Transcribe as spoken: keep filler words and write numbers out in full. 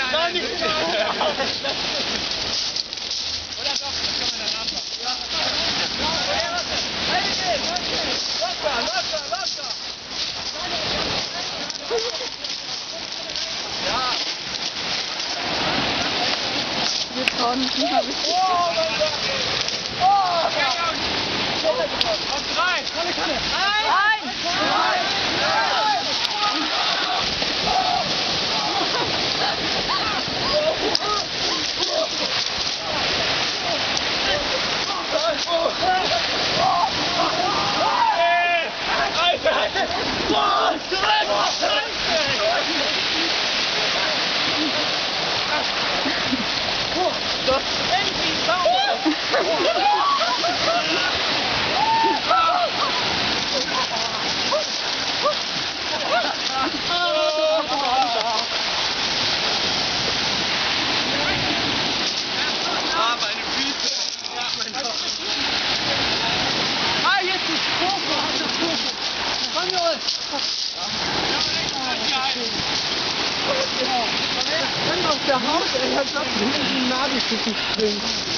nein, nicht genau. Oder doch, das kann man dann anfangen. Ja. Locker, locker, locker. Ja. Wir trauen uns nicht mal bis Oh, mein Gott. Oh. Auf drei. Kanne, Kanne. Nein! Nein. Das ist endlich sauber! Ah, meine Füße! Ja, mein Gott! Ah, jetzt ist Kofo, hat das Kofo. Fangen wir uns. Dann auf der Haut, ey, als ob du hinten in den Nadelkissen springst.